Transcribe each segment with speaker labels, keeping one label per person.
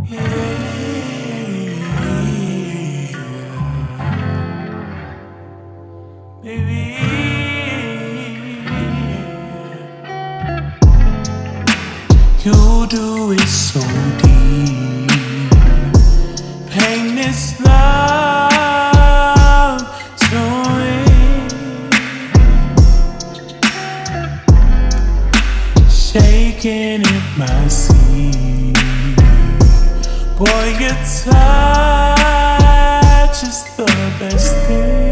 Speaker 1: You do it so deep. Pain this love to me. Shaking in my seat. Boy, your touch is the best thing.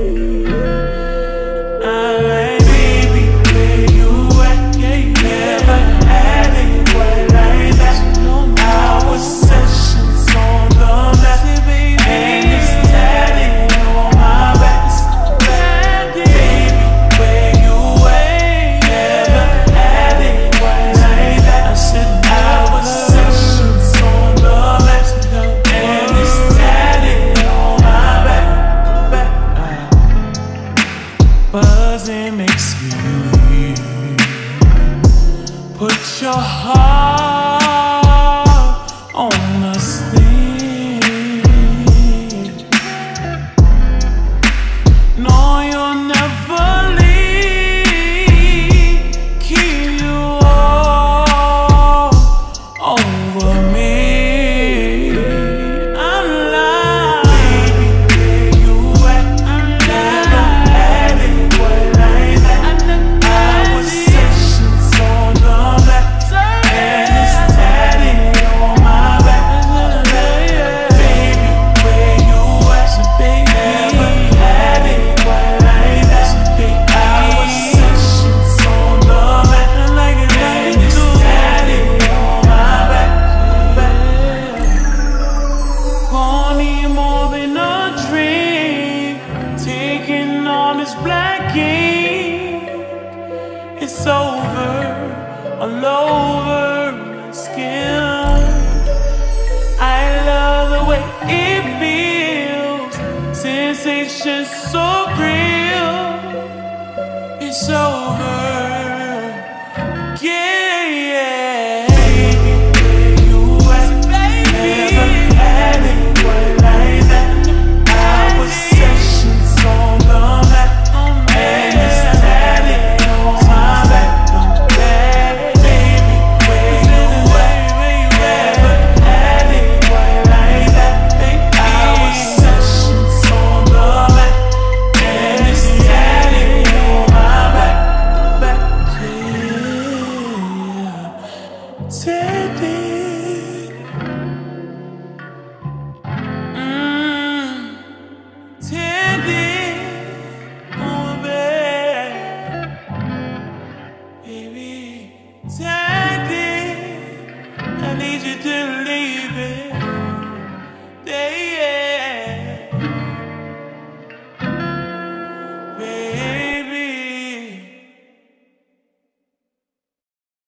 Speaker 1: Buzzing makes me weird. Put your heart on a sling. No, you'll never leave. Keep you all over me. Black ink, it's over, all over my skin. I love the way it feels, sensation so real. It's over, yeah. Tatted, tatted, oh baby, tatted, I need you to leave it.